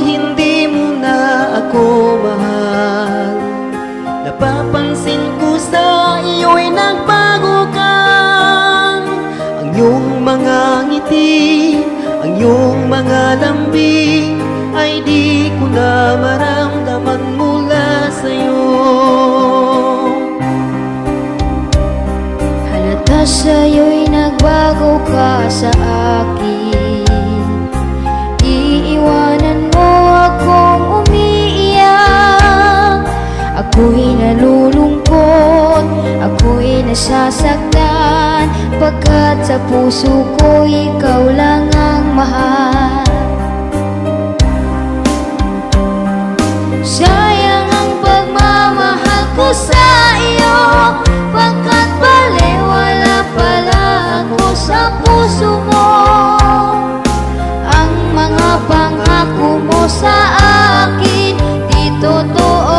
hindi mo na ako mahal. Napapansin ko sa iyo'y nagbago ka. Ang iyong mga ngiti, ang iyong mga lambing ay di ko na maramdaman mula sa'yo. Halata sa'yo'y nagbago ka sa akin. Iiwanan mo akong umiiyak. Ako'y nalulungkot, ako'y nasasaktan, pagkat sa puso ko ikaw lang ang mahal. Sayang ang pagmamahal ko sa iyo, pagkat balewala pala ako sa puso mo. Ang mga pangako mo sa akin di totoo.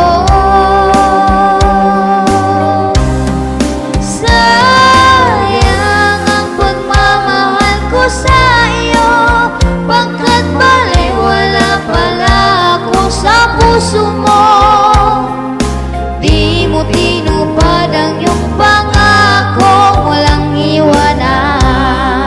Sayang ang pagmamahal ko sa iyo, pagkat balewala pala ako sa puso mo. Di mo tinupad ang iyong pangako, walang iwanan.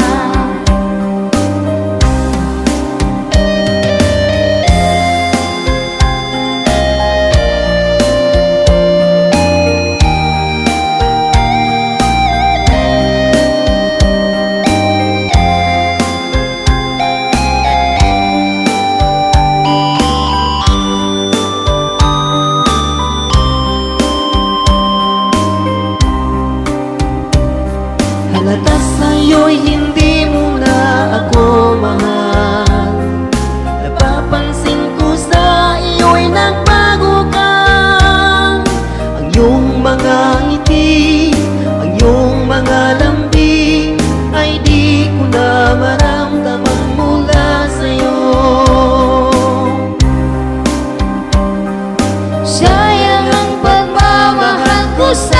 Halata sa'yo'y hindi mo na ako mahal. Napapansin ko sa iyo'y nagbago ka. Ang iyong mga ngiti, ang iyong mga lambing ay di ko na maramdaman mula sa'yo. Sayang ang pagmamahal ko sa